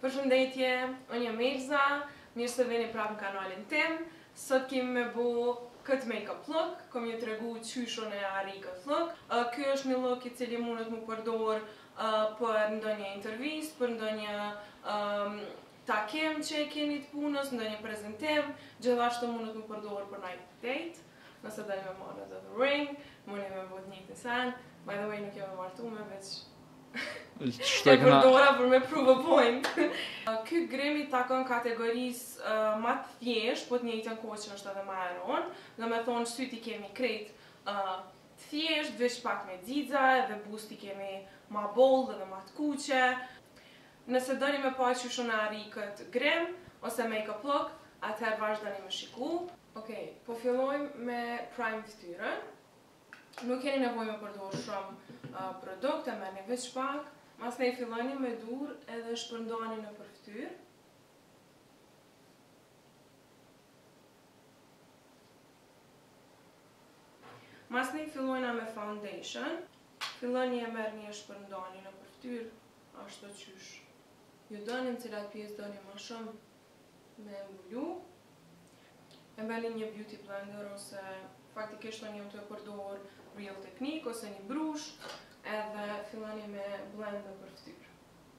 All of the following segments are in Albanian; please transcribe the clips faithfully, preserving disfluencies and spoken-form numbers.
Përshëndetje, unë jam Elza, mirë se vini prapë në kanalin tim. Sot kemi me bo këtë make-up look, kom ju të regu qyshon e arri këtë look. Uh, Ky është një look i cili mundet mu përdor uh, për ndonjë intervist, për ndonjë um, takim që e keni të punës, ndonjë prezentim, gjithashtu mundet mu përdor për night date. Nëse dali me marrë në the ring, mundi me bo të njëjtin sen. By the way, nuk jam e martu me veç e përdora për me prove a point. Ky grimi takon kategorisë uh, ma të thjesht, po të njëjtën kohë që është edhe ma eron. Dhe me thonë syti kemi krejt uh, të thjesht, veç pak me dzidza, edhe busti kemi ma bold edhe ma të kuqe. Nëse doni me pa që shona arri këtë grim, ose make-up look, atëherë vazhdoni me shiku. Okej, po fillojmë me prime fytyrën. Nuk keni nevojë me përdor shumë uh, produkte, merrni veç pak. Masnej filloni me dur edhe shpërndani në për fytyrë. Masnej fillojna me foundation. Filloni e merrni e shpërndani në për fytyrë, ashtu qysh ju doni, në cilat pjesë doni më shumë me mbulu. E merrni një beauty blender ose faktikisht unë jam të e përdor Real Technique ose një brush, edhe filloni me blend në për fytyrë.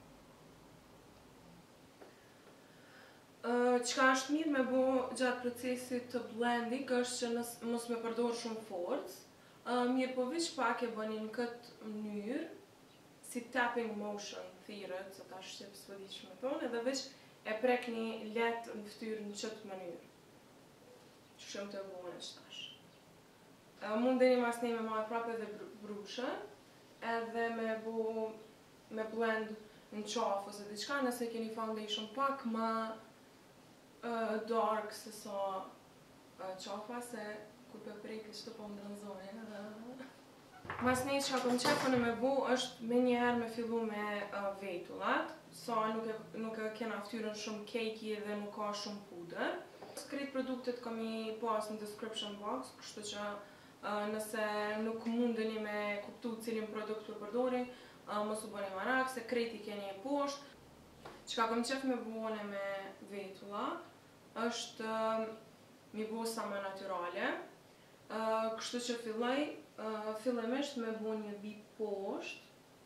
Çka është mirë me bo gjatë procesit të blending është që nës, mos me përdor shumë forcë, uh, mirë po veç pak e bëni në këtë mënyrë, si tapping motion thirët, se ta shqip s'po di që me thonë, edhe veç e prekni letë në fytyrë në qëtë mënyrë. Që shumë të bëhen e shtash. Uh, mundeni mas ne me marrë prapë edhe brushën, edhe me bu me blend në qafë ose diçka, nëse keni foundation pak ma uh, dark se sa uh, qafa, se kur për prejke që të po më dranzonin. Mas një që kom qefën e me bu është me njëherë me fillu me uh, vetullat, sa nuk e, nuk e kena ftyrën shumë cakey dhe nuk ka shumë puder. Krejt produktet kom i pas në description box, kështu që uh, nëse nuk mundeni me kuptu cilin produkt për përdori, uh, mos u bëni marak, se krejt i keni e poshtë. Çka kom qef me buone me vetulla, është uh, mi bu sa më natyrale, uh, kështu që filloj, uh, fillimisht me bu një bip poshtë,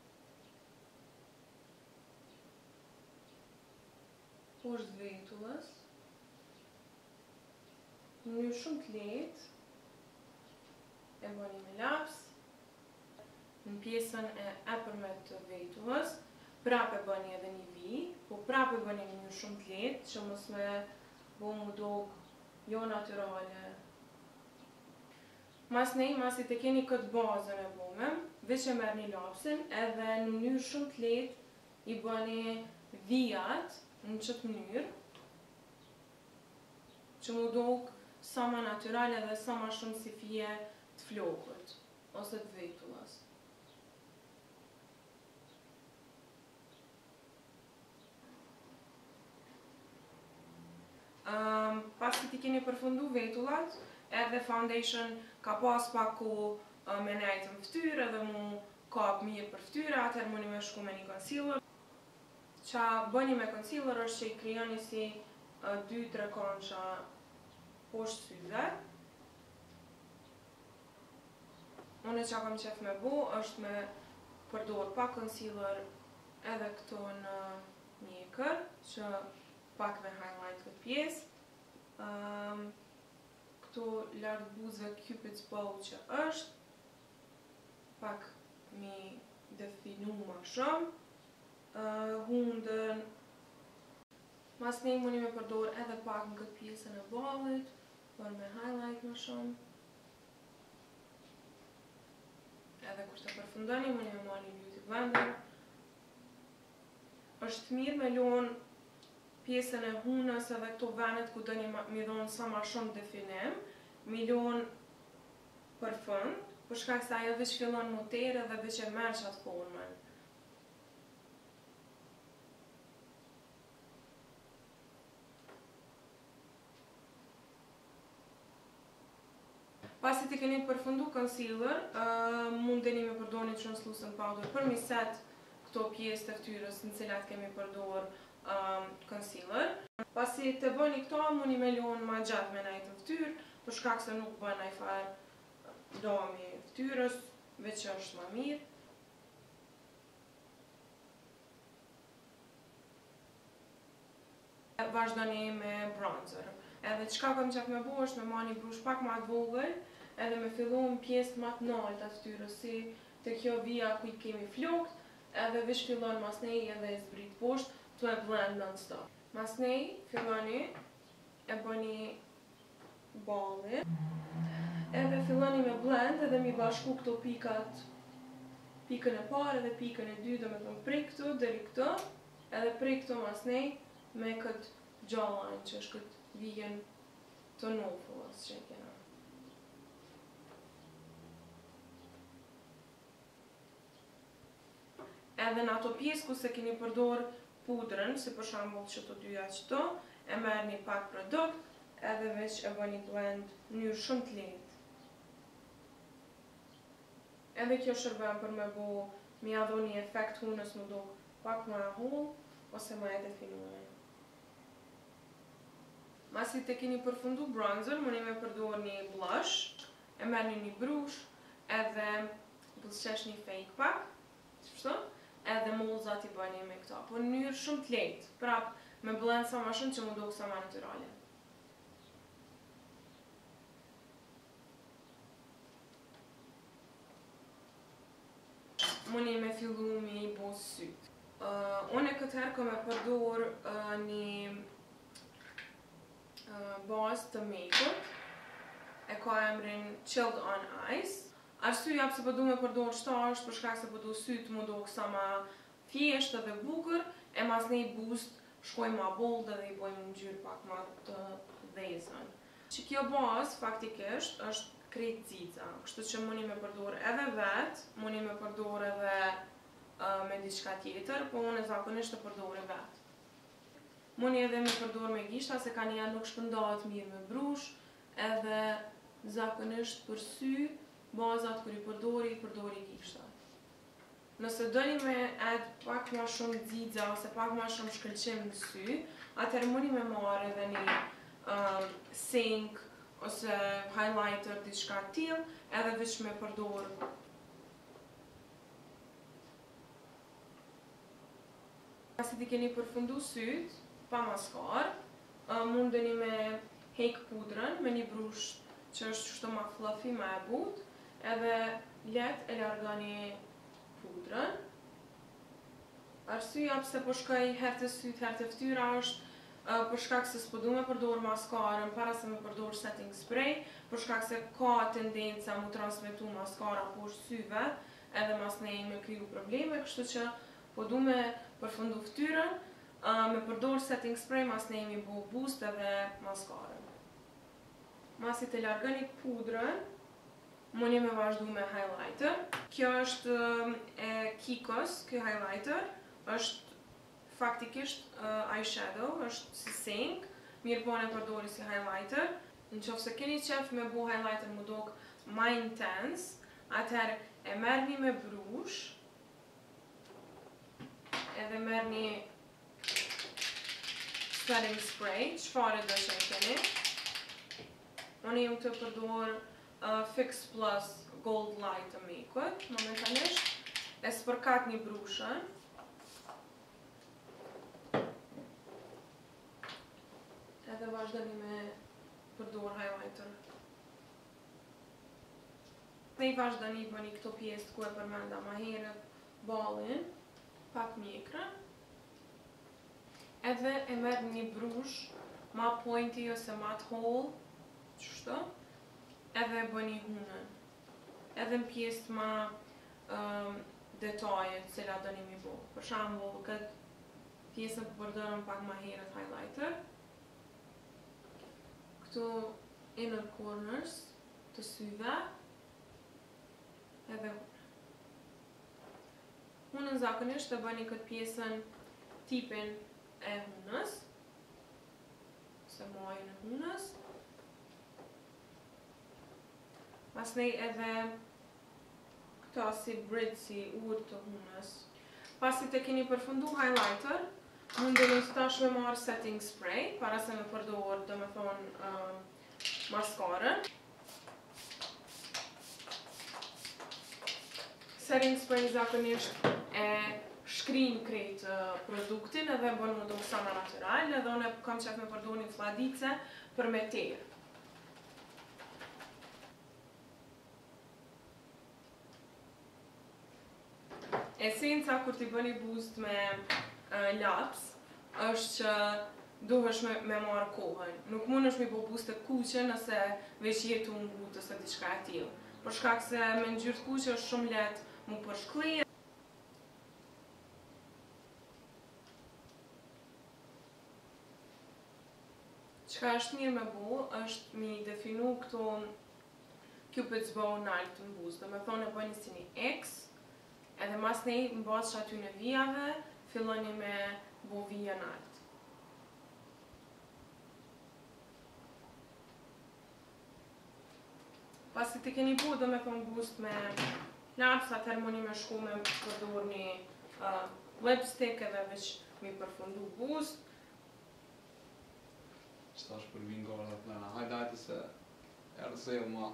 poshtë vetullës, në mënyrë shumë të lehtë, e bëni me laps, në pjesën e epërmet të vetullës, prap e bëni edhe një vi, po prap e bëni në mënyrë shumë të lehtë, që mos me bo mu dog jo natyrale. Mas nej, masi të keni këtë bazën e bume, veç e merrni lapsin, edhe në mënyrë shumë të lehtë i bëni vijat në qëtë mënyrë, që mu dog sa ma natyrale dhe sa ma shumë si fije të flokët, ose të vetullas. Um, pas që ti keni përfundu vetullat, edhe foundation ka pas pak ku uh, me nejtë në ftyrë, edhe mu kap mirë për ftyrë, atër mundi me shku me një concealer. Qa bëni me concealer është që i krijoni si dy tre konqa poshtë syve. Unë që kam qef me bu është me përdor pak concealer edhe këto në mjekër, që pak me highlight këtë pjesë. Um, këto lartë buzëve Cupid's bow që është, pak mi definu ma shumë. Uh, hundën, mas nej mundi me përdor edhe pak në këtë pjesën e ballit, për me highlight ma shumë. Edhe kur të përfundoni, mundi me marrë një beauty blender. Është mirë me lon pjesën e hunës edhe këto venet ku dëni mi dhonë sa ma shumë definim, mi lon për fund, për shkak se ajo veç fillon mutere dhe veç e merr qatë formën. Pasi ti keni përfundu concealer, uh, mundeni me përdorni translucent powder për mi set këto pjesë të ftyrës në cilat kemi përdor um, concealer. Pasi të bëni këto, muni me lon ma gjatë me najtë në ftyrë, për shkak se nuk bën ai farë dami ftyrës, veç që është ma mirë. Vazhdoni me bronzer. Edhe çka kam qef me bo është me ma një brush pak ma të vogël, edhe me fillu në pjesë ma të naltë atë ftyrës, si të kjo vija ku i kemi flokt, edhe vish fillon masnej edhe e zbrit poshtë, tu e blend non-stop. Masnej filloni e bëni balli, edhe filloni me blend edhe mi bashku këto pikat, pikën e parë dhe pikën e dy, do me thëmë prej këtu deri këtu, edhe prej këtu masnej me këtë jawline që është këtë vijën të nufullës që e kena. Edhe në ato pjesë ku se keni përdor pudrën, si për shembull që të dyja qëto, e merrni pak produkt, edhe veç e bëni blend në mënyrë shumë të lehtë. Edhe kjo shërben për me bo, mi ia dho një efekt hunës më duk pak më e hollë, ose më e definuar. Masi të keni përfundu bronzer, mundi me përdor një blush, e merrni një brush, edhe buzëqesh një fake pak, qështu? Edhe mullzat i bëni me këta, po në mënyrë shumë të lehtë, prap me blend sa ma shumë që më dukë sa ma natyrale. Mundi me fillu me i bo syt. Uh, Unë e këtë herë kom e përdor uh, një uh, bazë të make-up, e ka emrin Chilled on Ice. Arsyeja pse po du me përdor çto është për shkak se po du syt më do sa ma thjeshtë dhe bukur, e mas ne i boost shkojmë ma bold dhe i bojmë në ngjyrë pak ma të dhezën. Që kjo bazë faktikisht është krejt zica, kështu që mundi me përdor edhe vet, mundi me përdor edhe uh, me diçka tjetër, po unë zakonisht e përdor vet. Mundi edhe me përdor me gishta se ka njerë nuk shpëndahet mirë me brush, edhe zakonisht për sy bazat kër i përdori, i përdori gishtat. Nëse doni me add pak ma shumë dzidza ose pak ma shumë shkëlqim në sy, atëherë mundi me marrë edhe një um, sink ose highlighter, diçka t'tillë, edhe veç me përdor. Pasi ti keni përfundu syt, pa maskar, uh, mundeni me hek pudrën me një brush që është kështu ma fluffy, ma e butë, edhe let e largoni pudrën. Arsyeja pse po shkoj herë të syt, herë të ftyra është uh, për shkak se s'po du me përdor maskarën para se me përdor setting spray, për shkak se ka tendenca mu transmetu maskara poshtë syve, edhe mas ne me kriju probleme, kështu që po du me përfundu ftyrën, uh, me përdor setting spray, mas ne mi bo boost edhe maskarën. Masi të largoni pudrën, mundi me vazhdu me highlighter. Kjo është e Kikos, kjo highlighter, është faktikisht uh, eyeshadow, është si sink, mirë po ne përdori si highlighter. Në qofë se keni qef me bo highlighter më dok ma intense, atëherë e merrni me brush, edhe merrni setting spray, çfarë do që e keni. Unë jam të përdor Uh, Fix Plus Gold Light të make-up, momentalisht, e spërkat një brushën, edhe vazhdoni me përdor highlighter. Ne i vazhdoni bëni këto pjesë ku e përmenda ma herët ballin, pak mjekrën, edhe e merr një brush ma pointy ose ma të hollë, qështu, edhe e bëni hunën, edhe në pjesë ma um, detaje cila do një mi bo. Për shembull, këtë pjesën përdorëm pak ma herët highlighter, këtu inner corners të syve, edhe hunën. Hunën zakonisht të bëni këtë pjesën tipin e hunës, ose majën e hunës, Masnej edhe këta si bridge, si urë të hunës. Pasi të keni përfundu highlighter, Mundeni tash me marrë setting spray, para se me përdor, do me thonë, uh, maskarën. Setting spray zakonisht e shkrin krejt uh, produktin edhe bën mu do sa ma natural, edhe unë kam qef me përdor një fladice për me terë. Esenca kur t'i bëni boost me uh, laps, është që duhesh me, me marrë kohën. Nuk mund është me bo boost të kuqe nëse veç jetu në gut ose diçka e tillë. Për shkak se me ngjyrë të kuqe është shumë lehtë mu përshkllë. Çka është mirë me bo, është mi definu këto Cupid's bow nalt në buzë. Do me thonë e bëni si një X, edhe mas nej në basë aty në vijave, filloni me bo vija nalt. Pasi ti keni bu, do me thonë boost me laps, atëherë mundi me shku me përdor një uh, lipstick edhe veç mi përfundu boost. Qëta është për vinë gara të plena, hajde hajde se e rësejë ma.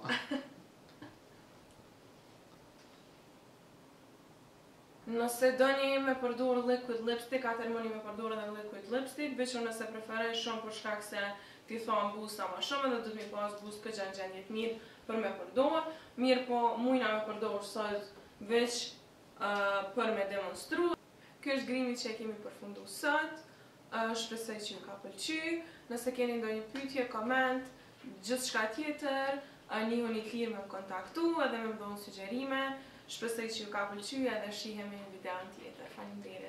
Nëse doni me përdor liquid lipstick, atëherë mundi me përdor edhe liquid lipstick, veç nëse preferoj shumë për shkak se ti thonë boost sa ma shumë edhe du t'mi pas boost këtë gjanë gjendje të mirë për me përdor. Mirë po mujna me përdor sot veç uh, për me demonstru. Kjo është grimi që e kemi përfundu sot. Uh, shpresoj që ju ka pëlqy. Nëse keni ndonjë pyetje, koment, gjithçka tjetër, uh, njihuni t'lirë me më kontaktu edhe me më dhënë sugjerime. Shpresoj që ju ka pëlqy edhe shihemi në videon tjetër. Faleminderit.